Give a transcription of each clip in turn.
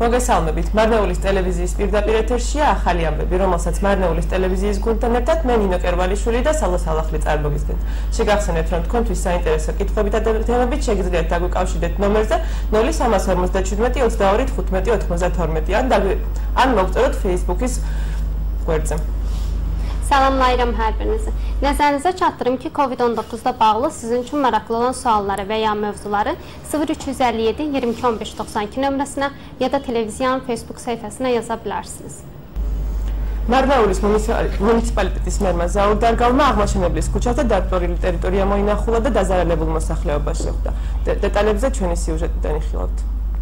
მოგესალმებით. მარნეულის ტელევიზიის პირდაპირ ეთერშია ახალი ამბები, რომელსაც მარნეულის ტელევიზიის გუნდთან ერთად მე ნინო კერვალიშვილი და სალო სალახლი წარმოგიდგენთ. შეგახსენებთ, რომ თქვენთვის საინტერესო კითხვებით და თემებით შეგიძლიათ დაგვიკავშირდეთ ნომერზე 0357 22 15 92 ან მოგწეროთ Facebook-ის გვერდზე. Salamlayıram hər birinizi. Nəzərinizə çatdırım ki, COVID-19-da bağlı sizin üçün maraqlı olan sualları və ya mövzuları 0357 22 15 92 nömrəsinə ya da televiziyanın Facebook səhifəsinə yaza bilərsiniz. მარნეულის მუნიციპალიტეტის მერმა ზაურ დარგალმა აღმაშენებლის ქუჩაზე დარწმუნებული ტერიტორია მოინახულა და დაზარალებულ მოსახლეობას შეხვდა. დეტალებზე ჩვენი სიუჟეტიდან იხილავთ.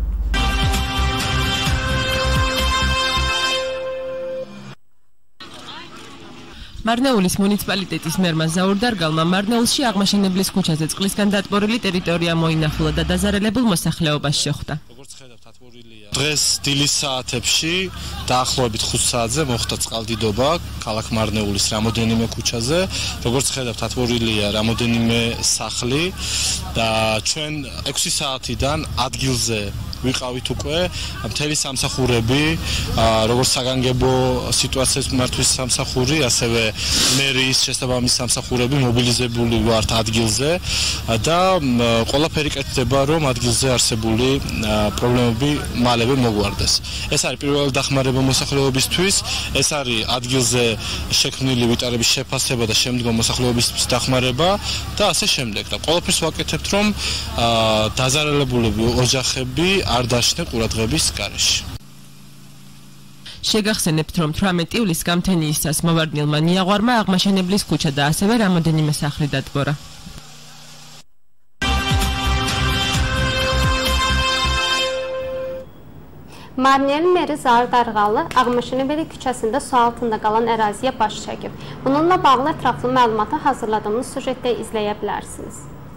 მარნეულის მუნიციპალიტეტის მერმა ზაურ დარგალმა მარნეულში აღმაშენებლის ქუჩაზე წყლისგან დატბორილი ტერიტორია მოინახულა და დაზარალებულ მოსახლეობას შეხვდა. დღეს დილის საათებში დაახლოებით 5 საათზე მოხდა წყალდიდობა ქალაქ მარნეულის რამოდენიმე ქუჩაზე. როგორც ხედავთ, დატბორილია რამოდენიმე სახლი და ჩვენ 6 საათიდან ადგილზე ვიყავით უკვე მთელი სამსახურები, როგორც საგანგებო სიტუაციების მართვის სამსახური, ასევე მერის შესაბამის სამსახურები მობილიზებული ვართ ადგილზე და ყველაფერი კეთდება, რომ ადგილზე არსებული პრობლემები მალევე მოგვარდეს. ეს არის პირველი დახმარება მოსახლეობისთვის, ეს არის ადგილზე შექმნილი ვიტარების შეფასება და შემდგომ მოსახლეობის დახმარება და ასე შემდეგ. და ყველაფერს ვაკეთებთ, რომ დაზარალებულები ოჯახები არ დაშნე ყურადღების გარეშე. შეგახსენებთ, რომ 18 ივლისს გამთენიისას მოვარდნილმა ნიაღვარმა აღმაშენებლის ქუჩა და ასევე რამოდენიმე სახლი დატბორა. Marnel meri Zahir Darğalı Ağmaşenebeli küçəsində su altında qalan əraziyə baş çəkib. Bununla bağlı ətraflı məlumatı hazırladığımız süjetdə izləyə bilərsiniz.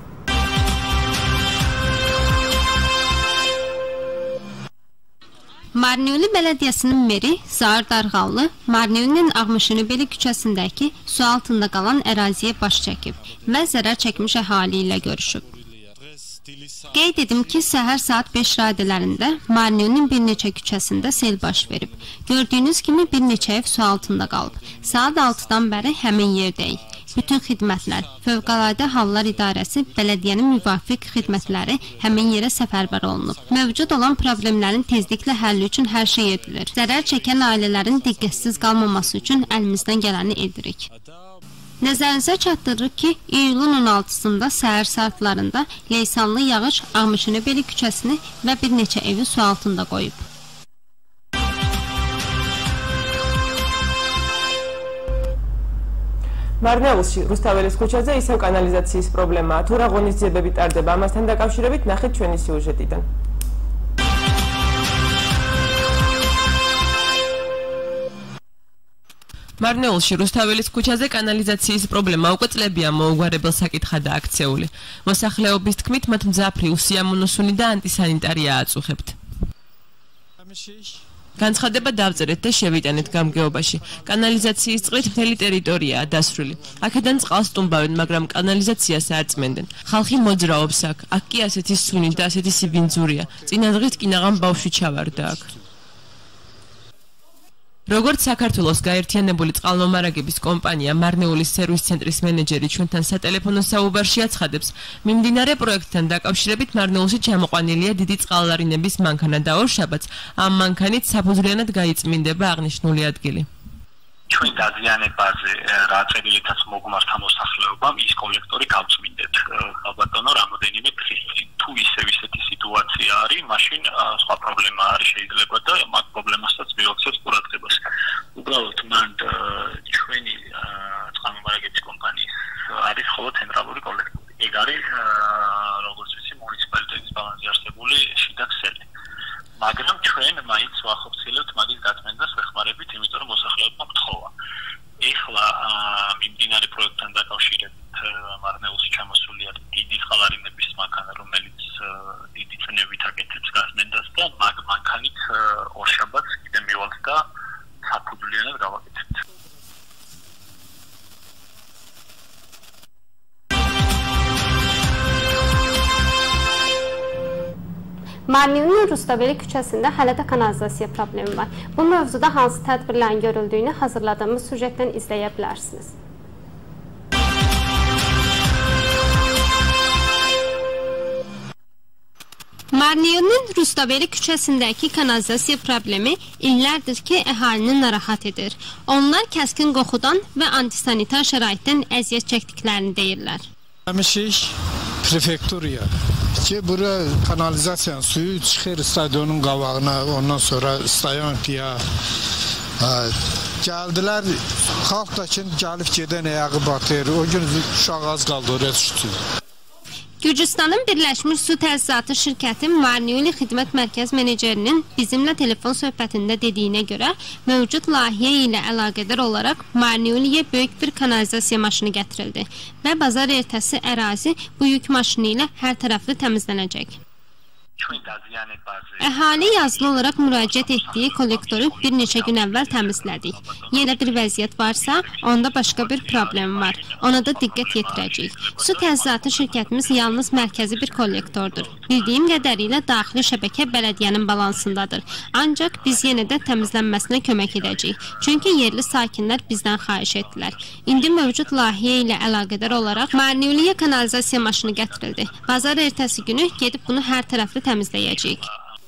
Marneuli Bələdiyyəsinin meri Zahir Darğalı Marneulinin Ağmaşenebeli küçəsindəki su altında qalan əraziyə baş çəkib və zərər çəkmiş əhali ilə görüşüb. Qeyd edim ki, səhər saat 5 radələrində Marneulinin bir neçə küçəsində sel baş verib. Gördüyünüz kimi bir neçə ev su altında qalıb. Saat 6-dan bəri həmin yerdəyik. Bütün xidmətlər, Fövqəladə Hallar İdarəsi, bələdiyyənin müvafiq xidmətləri həmin yerə səfərbər olunub. Mövcud olan problemlərin tezliklə həlli üçün hər şey edilir. Zərər çəkən ailələrin diqqətsiz qalmaması üçün əlimizdən gələni edirik. Nəzərinizə çatdırırıq ki, iyulun 16-sında səhər saatlarında leysanlı yağış Ağmaşenebeli küçəsini və bir neçə evi su altında qoyub. მარნეულში რუსთაველის ქუჩაზე ისევ კანალიზაციის პრობლემაა. თუ რა ღონისძიებები ტარდება ამასთან დაკავშირებით, ნახეთ ჩვენი სიუჟეტიდან. მარნეულში რუსთაველის ქუჩაზე კანალიზაციის პრობლემა უკვე წლებია მოუგვარებელ საკითხად აქცეული. მოსახლეობის თქმით, მათ მძაფრი, უსიამოვნოსუნი და ანტისანიტარია აწუხებთ. განცხადება დავწერეთ და შევიტანეთ გამგეობაში. კანალიზაციის წყლით მთელი ტერიტორიაა დასრული. აქედან წყალს სტუმბავენ, მაგრამ კანალიზაციას არ წმენდნენ. ხალხი მოძრაობს აქ. აქ კი ასეთი სუნი და ასეთი სიბინძურია. წინა დღით კინაღამ ბავშვი ჩავარდა აქ. როგორც საქართველოს გაერთიანებული წყალმომარაგების კომპანია მარნეულის სერვის ცენტრის მენეჯერი ჩვენთან სატელეფონო საუბარში აცხადებს, მიმდინარე პროექტთან დაკავშირებით მარნეულში ჩამოყვანილია დიდი წყალვარინების მანქანა და ორშაბათს ამ მანქანით საფუძვლიანად გაიწმინდება აღნიშნული ადგილი. ჩვენ დაზიანებაზე რა წერილითაც მოგმართა მოსახლეობამ ის კოლექტორი გავწმინდეთ ალბათონო რამოდენიმე დღის წინ. თუ ისევ ისეთი სიტუაცია არის, მაშინ სხვა პრობლემა არის შეიძლება და მაგ პრობლემასაც მივაქცევთ ყურადღებას. უბრალოდ მან ჩვენი წყალმომარაგების კომპანიის არის ხოლმე ცენტრალური კოლექტორი. ეგ არის როგორც ვიცი მუნიციპალიტეტის ბალანსზე არსებული შიდა ქსელი. მაგრამ ჩვენ მაინც ვახორციელებთ მაგის გაწმენდას ვეხმარებით, იმიტომ რომ მოსახლეობამ გთხოვა. ეხლა მიმდინარე პროექტთან დაკავშირებით მარნეულში ჩამოსულია დიდი წყალვარინების მანქანა, რომელიც დიდი წნევით აკეთებს გაწმენდას და მაგ მანქანით ორშაბათს კიდე მივალთ და საფუძვლიანად გავაკეთებთ. Marniyonun Rustaveli küçəsində hələ də kanalizasiya problemi var. Bu mövzuda hansı tədbirlərin görüldüyünü hazırladığımız süjetdən izləyə bilərsiniz. Marniyonun Rustaveli küçəsindəki kanalizasiya problemi illərdir ki, əhalini narahat edir. Onlar kəskin qoxudan və antisanitar şəraitdən əziyyət çəkdiklərini deyirlər. Həmişik prefekturaya ki, bura kanalizasiyanın suyu çıxır stadionun qabağına, ondan sonra stadionkiya gəldilər, xalq da ki, gəlib gedən ayağı batır, o gün uşaq az qaldı oraya düşdü. Gürcüstanın Birləşmiş Su Təsisatı şirkəti Marniyoli Xidmət Mərkəz menecerinin bizimlə telefon söhbətində dediyinə görə mövcud layihə ilə əlaqədar olaraq Marniyoliyə böyük bir kanalizasiya maşını gətirildi və bazar ertəsi ərazi bu yük maşını ilə hər tərəfli təmizlənəcək. Əhali yazılı olaraq müraciət etdiyi kollektoru bir neçə gün əvvəl təmizlədik. Yerə bir vəziyyət varsa, onda başqa bir problem var. Ona da diqqət yetirəcəyik. Su Təsisatı şirkətimiz yalnız mərkəzi bir kollektordur. Bildiyim qədərilə daxili şəbəkə bələdiyyənin balansındadır. Ancaq biz yenə də təmizlənməsinə kömək edəcəyik. Çünki yerli sakinlər bizdən xahiş etdilər. İndi mövcud layihə ilə əlaqədar olaraq Marniyoliyə kanalizasiya maşını gətirildi. Bazar ertəsi günü gedib bunu hər tərəfli təmizləyəcəyik.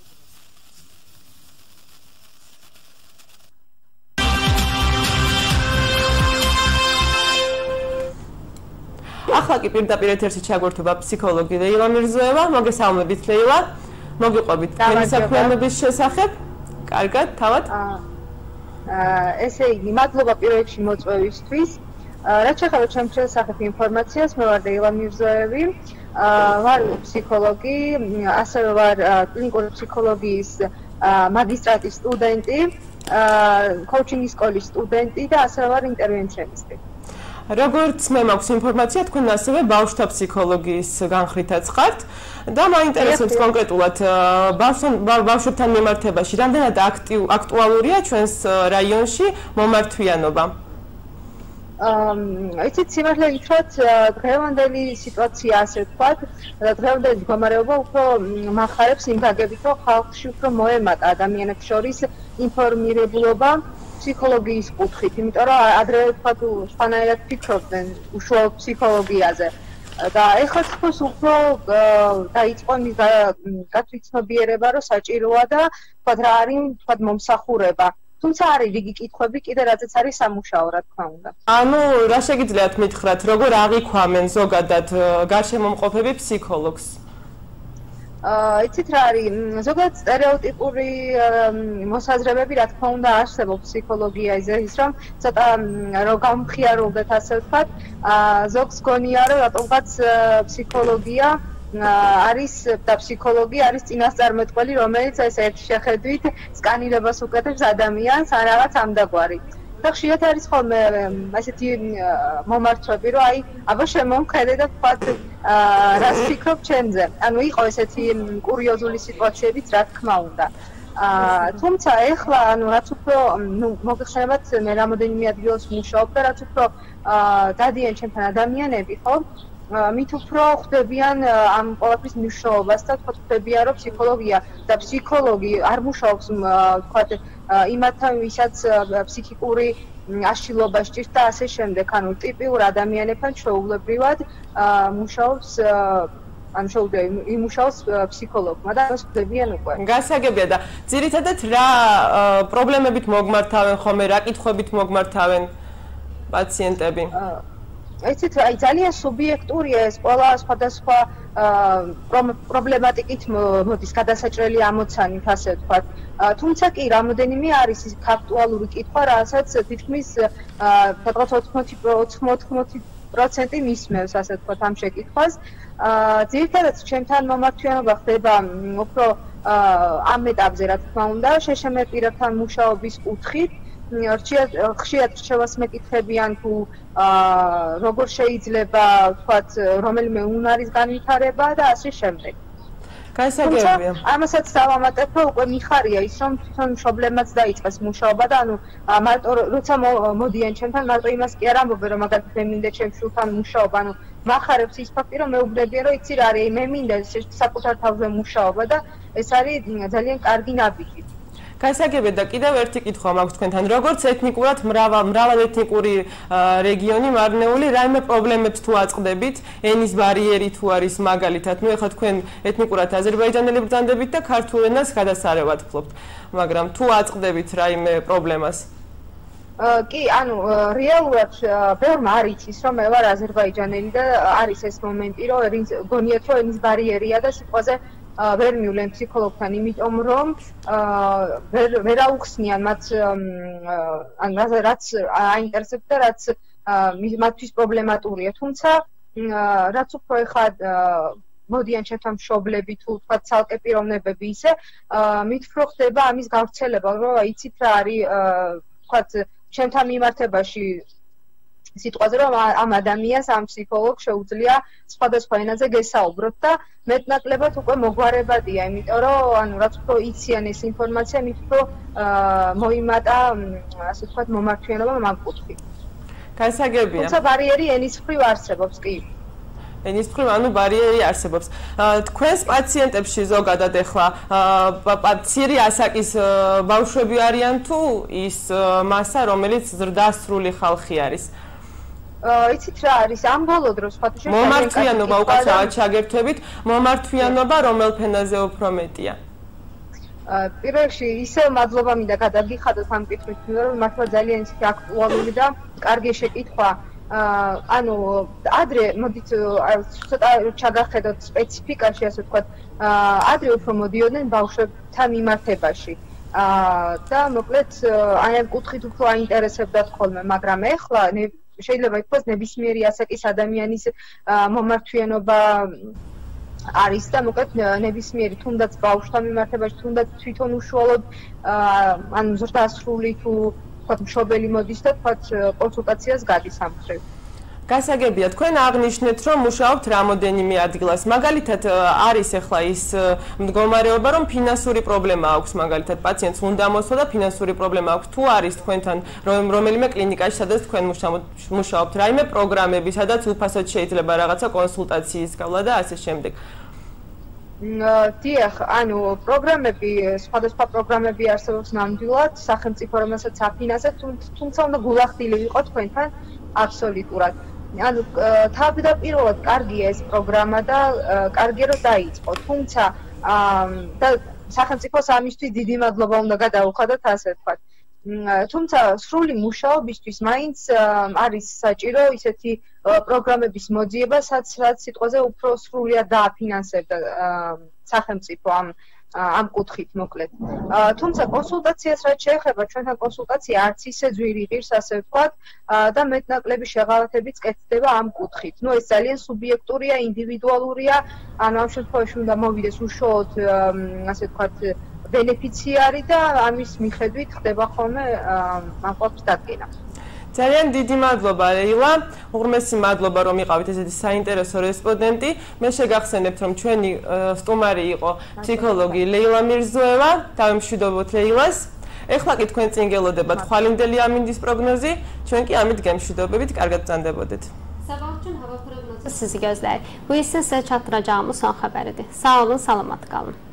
ახლა კი პირდაპირ ეთერში ჩაგვერთვება ფსიქოლოგი ლეილა მირზოევა. მოგესალმებით ლეილა. მოგიყვებით თქვენი საქმიანობის შესახებ. კარგად, თავად? ესე იგი, მადლობა პირველ რიგში მოწვევისთვის. რაც შეეხება ჩემს შესახებ ინფორმაციას, მე ვარ ლეილა მირზოევი. ვარ ფსიქოლოგი, ასევე ვარ კლინიკური ფსიქოლოგიის მაგისტრატის სტუდენტი, კოუჩინგის სკოლის სტუდენტი და ასევე ვარ ინტერვენციონისტი. როგორც მე მაქვს ინფორმაცია, თქვენ ასევე ბავშვთა ფსიქოლოგიის განხრითაც ხართ და მაინტერესებს კონკრეტულად ბავშვებთან მიმართებაში რამდენად აქტუალურია ჩვენს რაიონში მომართვიანობა? იცით, სიმართლე გითხრათ, დღევანდელი სიტუაცია ასე ვთქვათ, დღევანდელი მდგომარეობა უფრო მახარებს იმ გაგებით, რომ ხალხში უფრო მოემატა ადამიანებს შორის ინფორმირებულობა ფსიქოლოგიის კუთხით, იმიტომ რომ ადრე ვთქვათ, სხვანაირად ფიქრობდნენ უშუალოდ ფსიქოლოგიაზე. და ეხლა თქოს უფრო დაიწყო მის გათვითცნობიერება, რომ საჭიროა და ვთქვათ, რა არის ვთქვათ მომსახურება. თუმცა არის რიგი კითხვები კიდე რაზეც არის სამუშაო, რა თქმა უნდა. ანუ რა შეგიძლიათ მითხრათ, როგორ აღიქვამენ ზოგადად გარშემომყოფები ფსიქოლოგს? იცით რა არის, ზოგადად სტერეოტიპური მოსაზრებები, რა თქმა უნდა, არსებობს ფსიქოლოგიაზე, ის რომ ცოტა რომ გამხიარულდეთ, ასე ვთქვათ, ზოგს გონია, რომ რატომღაც ფსიქოლოგია არის და ფსიქოლოგი არის წინასწარმეტყველი, რომელიც ეს ერთ შეხედვით სკანირებას უკეთებს ადამიანს ან რაღაც ამდაგვარი. და ხშირად არის ხოლმე ასეთი მომართვები, რომ აი, აბა შემომხედე და ვთქვათ, რას ფიქრობ ჩემზე. ანუ იყო ესეთი კურიოზული სიტუაციებიც, რა თქმა უნდა. თუმცა ეხლა, ანუ რაც უფრო მოგეხსენებათ, მე რამოდენიმე ადგილას ვმუშაობ და რაც უფრო დადიან ჩემთან ადამიანები, ხო? მით უფრო ხვდებიან ამ ყველაფრის მნიშვნელობას და თქვათ ხვდებიან, რომ ფსიქოლოგია და ფსიქოლოგი არ მუშაობს თქვათ იმათთან, ვისაც ფსიქიკური აშლილობა სჭირს და ასე შემდეგ. ანუ ტიპიურ ადამიანებთან ჩვეულებრივად მუშაობს ან შეუძლია იმუშაოს ფსიქოლოგმა და მას ხვდებიან უკვე. გასაგებია და ძირითადად რა პრობლემებით მოგმართავენ ხოლმე, რა კითხვებით მოგმართავენ პაციენტები? იცით, აი ძალიან სუბიექტურია ეს ყველა სხვადასხვა პრობლემატიკით მოდის გადასაჭრელი ამოცანით, ასე ვთქვათ. თუმცა კი რამოდენიმე არის ის ფაქტუალური კითხვა, რასაც თითქმის სადღაც 80% მისმევს, ასე ვთქვათ, ამ შეკითხვას. ძირითადად ჩემთან მომართვიანობა ხდება უფრო ამ ეტაპზე, რა თქმა უნდა, შეშმ პირებთან მუშაობის კუთხით. ხშირად რჩევას მეკითხებიან თუ როგორ შეიძლება ვთქვათ რომელიმე უნარის განვითარება და ასე შემდეგ. გაისაგებია. ამასაც დავამატებ, რომ უკვე მიხარია ის, რომ თვითონ მშობლებმაც დაიწყეს მუშაობა და ანუ მარტო როცა მოდიან ჩემთან, მარტო იმას კი არ ამბობენ, რომ მაგალითად მე მინდა ჩემ შვილთან მუშაობა, ანუ მახარებს ის ფაქტი, რომ მეუბნებიან, რომ იცი რა არის, მე მინდა საკუთარ თავზე მუშაობა და ეს არის ძალიან კარგი ნაბიჯი. გაისაგებია და კიდევ ერთი კითხვა მაქვს თქვენთან. როგორც ეთნიკურად მრავალეთნიკური რეგიონი მარნეული, რაიმე პრობლემებს თუ აწყდებით, ენის ბარიერი თუ არის მაგალითად, ну ეხლა თქვენ ეთნიკურად აზერბაიჯანელი ბრძანდებით და ქართულ ენას გადასარევად ფლობთ, მაგრამ თუ აწყდებით რაიმე პრობლემას? კი, ანუ რეალურად ბევრმა არ იცის, რომ მე ვარ აზერბაიჯანელი და არის ეს მომენტი, რომ გონიათ, რომ ენის ბარიერია და სიტყვაზე ვერ მივლენ ფსიქოლოგთან, იმიტომ რომ ვერ აუხსნიან მათ რაც აინტერესებს და რაც მათთვის პრობლემატურია. თუმცა რაც უფრო ეხლა მოდიან ჩემთან მშობლები თუ თქვა ცალკე პიროვნებები ისე მით უფრო ხდება ამის გავრცელება, რომ იცით რა არის თქვა ჩემთან მიმართებაში სიტყვაზე რომ ამ ადამიანს ამ ფსიქოლოგს შეუძლია სხვადასხვა ენაზე გესაუბროთ და მეტნაკლებად უკვე მოგვარებადია, იმიტომ რომ ანუ რაც უფრო იციან ეს ინფორმაცია, მით უფრო მოიმატა ასე ვთქვათ მომართვიანობა ამ კუთხით. გაისაგებია. თუმცა ბარიერი ენის მხრივ არსებობს, კი. ენის მხრივ ანუ ბარიერი არსებობს. თქვენს პაციენტებში ზოგადად ეხლა მცირე ასაკის ბავშვები არიან თუ ის მასა, რომელიც ზრდასრული ხალხი არის? იცით რა არის ამ ბოლო დროს ფაქტობრივად მომართვიანობა უკაცრავად ჩაგერთვებით, მომართვიანობა რომელ ფენაზე უფრო მეტია? პირველში ისე მადლობა მინდა გადაგიხადოთ ამ კითხვით, რომ მართლა ძალიან ისეთი აქტუალური და კარგი შეკითხვა. ანუ ადრე მოდით ცოტა ჩაგახედოთ სპეციფიკაში, ასე ვთქვათ, ადრე უფრო მოდიოდნენ ბავშვებთან მიმართებაში. და მოკლედ აი ამ კუთხით უფრო აინტერესებდათ ხოლმე, მაგრამ ეხლა შეიძლება ითქვას ნებისმიერი ასაკის ადამიანის მომართვიანობა არის და მოკლედ ნებისმიერი თუნდაც ბავშვთან მიმართებაში, თუნდაც თვითონ უშუალოდ ანუ ზრდასრული თუ თქვათ მშობელი მოდის და თქვათ კონსულტაციას გადის ამ მხრივ. გასაგებია, თქვენ აღნიშნეთ, რომ მუშაობთ რამოდენიმე ადგილას. მაგალითად, არის ახლა ის მდგომარეობა, რომ ფინანსური პრობლემა აქვს, მაგალითად, პაციენტს უნდა მოსვა და ფინანსური პრობლემა აქვს. თუ არის თქვენთან რომელიმე კლინიკაში, სადაც თქვენ მუშაობთ, რაიმე პროგრამები, სადაც უფასოდ შეიძლება რაღაცა კონსულტაციის გავლა და ასე შემდეგ. დიახ, ანუ პროგრამები, სხვადასხვა პროგრამები არსებობს ნამდვილად, სახელმწიფო რომელსაც აფინანსებს, თუმცა უნდა გულახდილი ვიყო თქვენთან აბსოლუტურად. ანუ თავდაპირველად კარგია ეს პროგრამა და კარგია რომ დაიწყო, თუმცა და სახელმწიფოს ამისთვის დიდი მადლობა უნდა გადაუხადოთ, ასე ვთქვათ. თუმცა სრული მუშაობისთვის მაინც არის საჭირო ისეთი პროგრამების მოძიება, რაც სიტყვაზე უფრო სრულად დააფინანსებდა სახელმწიფო ამ კუთხით მოკლედ. თუმცა კონსულტაციას რაც შეეხება, ჩვენთან კონსულტაცია არც ისე ძვირი ღირს, ასე ვთქვათ, და მეტნაკლები შეღავათებიც კეთდება ამ კუთხით. ნუ ეს ძალიან სუბიექტურია, ინდივიდუალურია, ანუ ამ შემთხვევაში უნდა მოვიდეს უშუალოდ, ასე ვთქვათ, ბენეფიციარი და ამის მიხედვით ხდება ხოლმე ამყოფის დადგენა. ძალიან დიდი მადლობა ლეილა, უღრმესი მადლობა რომ იყავით ესეთი საინტერესო რესპონდენტი. მე შეგახსენებთ რომ ჩვენი სტუმარი იყო ფსიქოლოგი ლეილა მირზოევა, დავემშვიდობოთ ლეილას. ეხლა კი თქვენ წინ გელოდებათ ხვალინდელი ამინდის პროგნოზი, ჩვენ კი ამით გემშვიდობებით, კარგად ბრძანდებოდეთ. Sabah üçün hava proqnozu sizi gözləyir. Bu isə sizə çatdıracağımız son xəbəridir. Sağ olun, salamat qalın.